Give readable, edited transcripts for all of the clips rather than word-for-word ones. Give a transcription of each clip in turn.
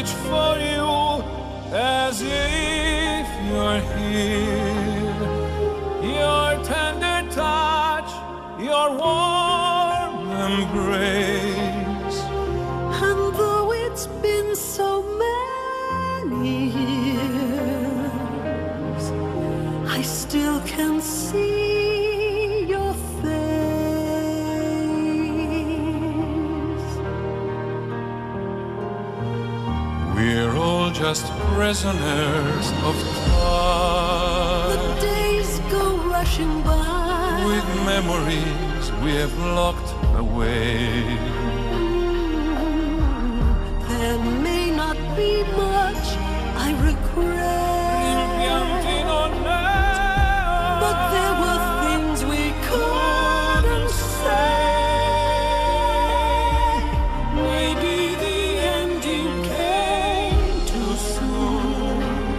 reach for you as if you're here. Your tender touch, your warm embrace. And though it's been so many years, I still can see your face. We're all just prisoners of time. The days go rushing by with memories we have locked away. There may not be much I regret, but there were things we couldn't say. Maybe the ending came too soon.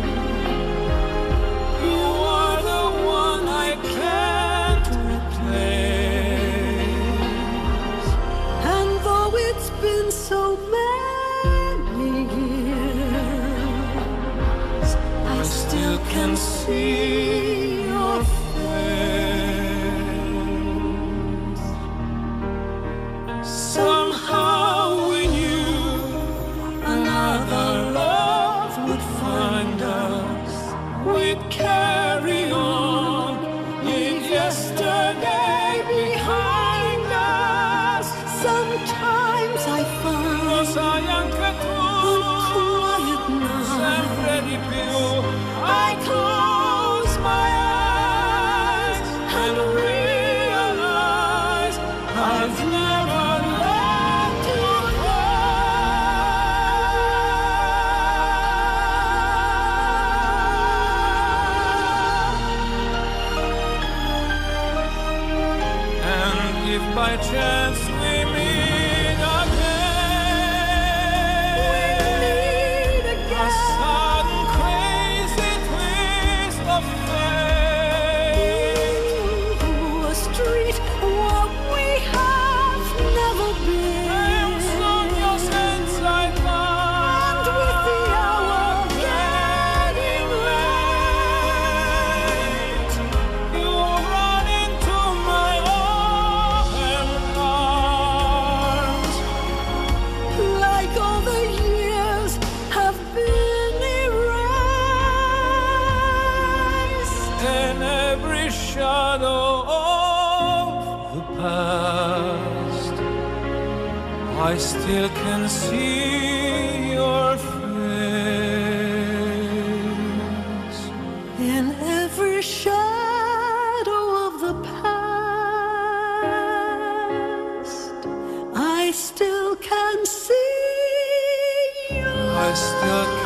You are the one I can't replace. And though it's been so many years, I still can see your face. Somehow we knew another love would find us. We'd carry on, leave yesterday behind us. Sometimes I find on quiet nights I close my eyes and realize I've never let you go. And if by chance we meet again, a sudden crazy twist of fate, A street where we have never been, on your sense I and with the hour getting late, you run into my open arms, like all the years have been erased. in every shadow of the past, I still can see your face. In every shadow of the past, I still can see you. I still